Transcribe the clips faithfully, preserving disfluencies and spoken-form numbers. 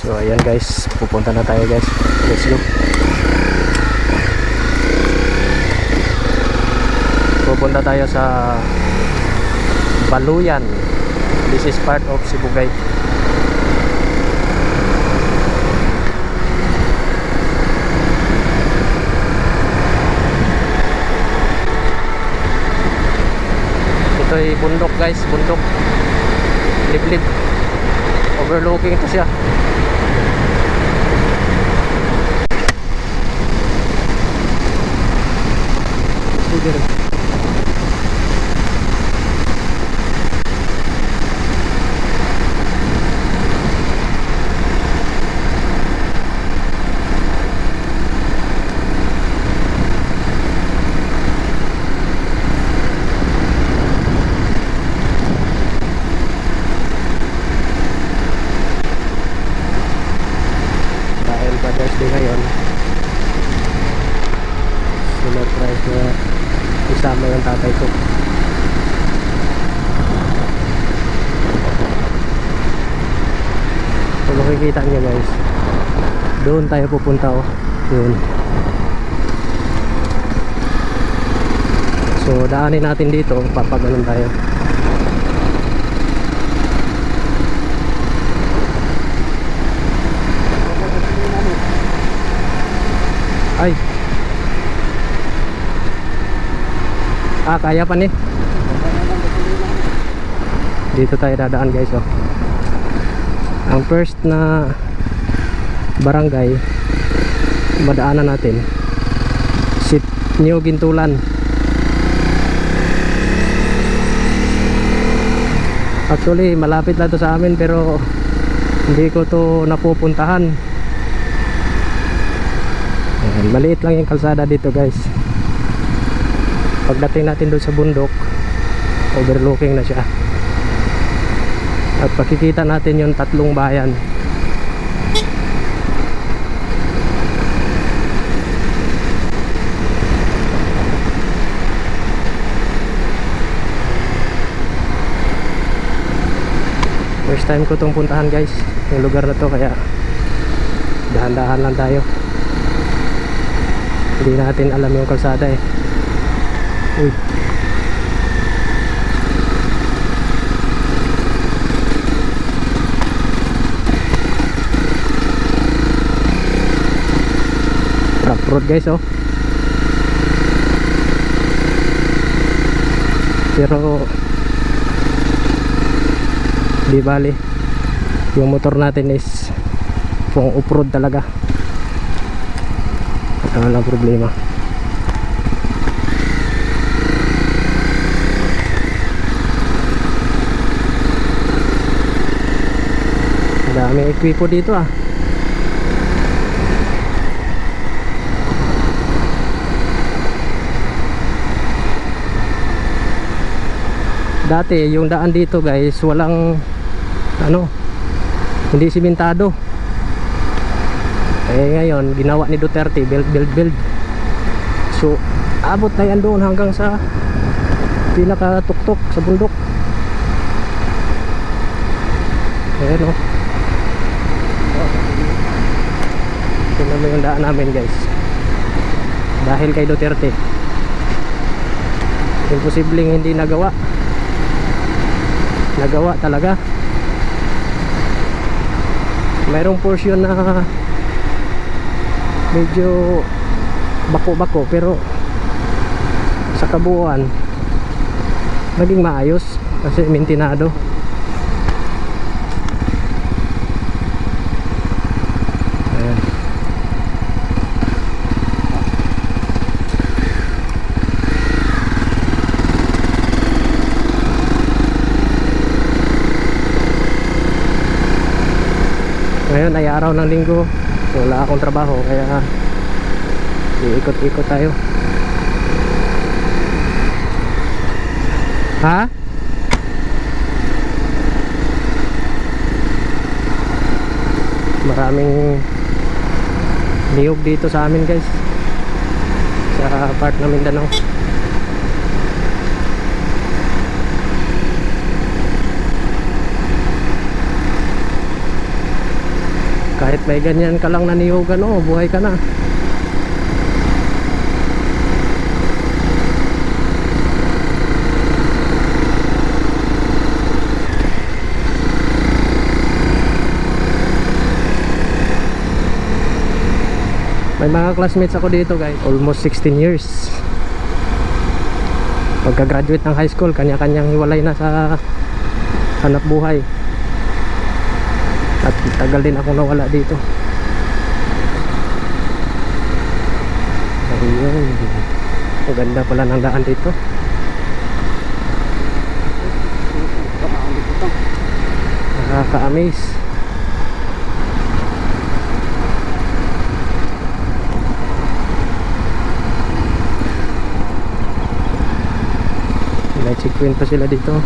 So ayan guys, pupunta na tayo guys. Let's go. Pupunta tayo sa Baluyan. This is part of Sibugay. Ito ay bundok guys, bundok. Liblib. Overlooking ito siya. Sige rin. Day ngayon, sinurprise na isama yung tatay ko. Kung makikita nyo guys, doon tayo pupunta, oh doon. So daanin natin dito, papaganon tayo. Ay. Ah, kaya pa ni. Dito tayo dadaan guys, oh. Ang first na barangay madaanan natin, Sitnyo Gintulan. Actually, malapit lang to sa amin pero hindi ko to napupuntahan. Ayan, maliit lang yung kalsada dito guys. Pagdating natin doon sa bundok, overlooking na siya. At pakikita natin yung tatlong bayan. First time ko itong puntahan guys, yung lugar na to, kaya dahan-dahan lang tayo. Hindi natin alam yung kalsada eh. Uy. Rough road guys, oh. Pero di bali, yung motor natin is pang off-road talaga. Wala problema. Daming ekwipo dito ah. Dati yung daan dito guys, walang ano, hindi simentado. Eh ngayon ginawa ni Duterte, build build build. So abot na yan doon hanggang sa pinakatuktok sa bundok. Ayan o. Ito naman yung daan namin guys. Dahil kay Duterte, imposibleng hindi nagawa. Nagawa talaga. Mayroong portion na medyo bako-bako pero sa kabuuan naging maayos kasi mintinado. Ayan. Ngayon ay araw ng linggo, wala akong trabaho kaya iikot-ikot tayo. Ha? Maraming niyog dito sa amin guys, sa part ng Mindanao. Kahit may ganyan ka lang nanihogan, oh, buhay ka na. May mga classmates ako dito guys, almost sixteen years. Pagka-graduate ng high school, kanya-kanyang hiwalay na sa hanap buhay. At tagal din akong nawala dito. Ayun, ang ganda pala ng daan dito. Nakaka-amaze. May checkpoint pa sila dito.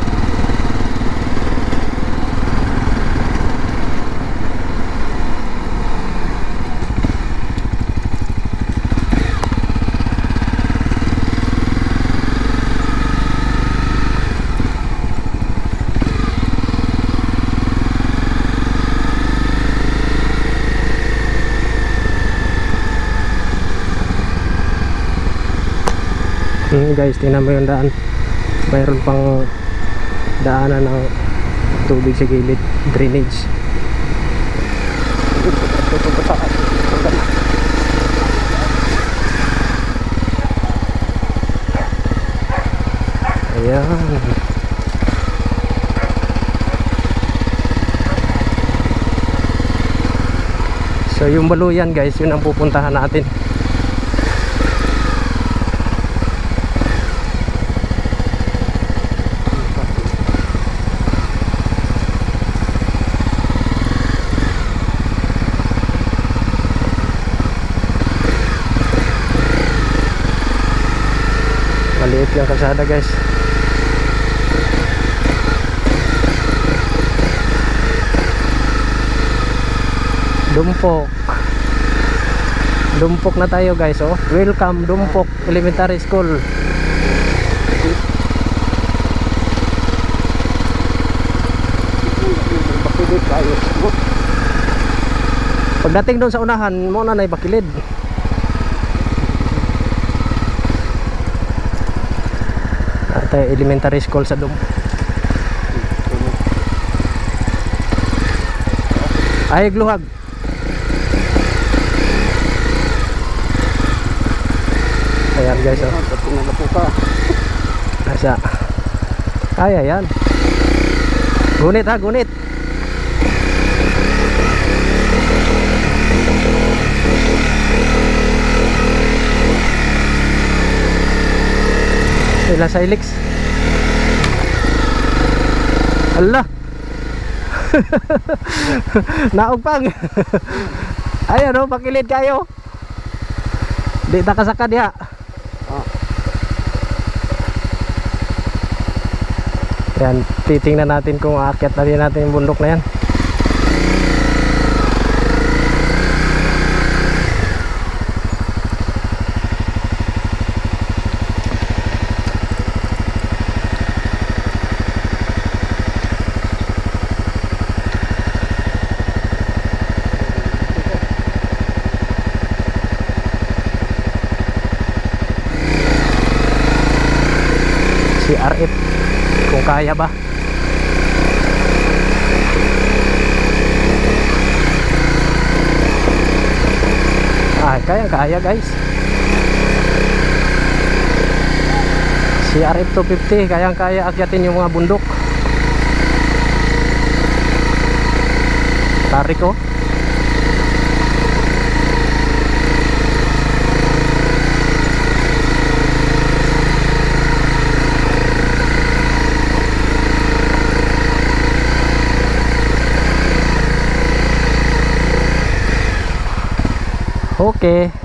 Hmm, guys, tingnan mo yung daan. Mayroon pang daanan ng tubig sa gilid, drainage. Ayan. So yung Baluyan guys, yun ang pupuntahan natin. Maliit yung kalsada guys. Dumpok. Dumpok na tayo guys, oh. Welcome Dumpok Elementary School. Pagdating doon sa unahan, mo na na bakilid. At elementary school sa Dumpok. Ay gluhag. Ayan guys, oh. Asa. Ay ayan. Gunit ha, gunit. Sila sa Helix. Allah. Naugpang. Ayan o, pakilid kayo. Di ta kasaka diha. Oh. Yan, titingnan natin kung aakyat na din natin yung bundok na yan. C R F kung kaya ba. Ah, kaya kaya guys. C R F two fifty kayang kaya akyatin yung mga bundok. Tarik ko. Okay.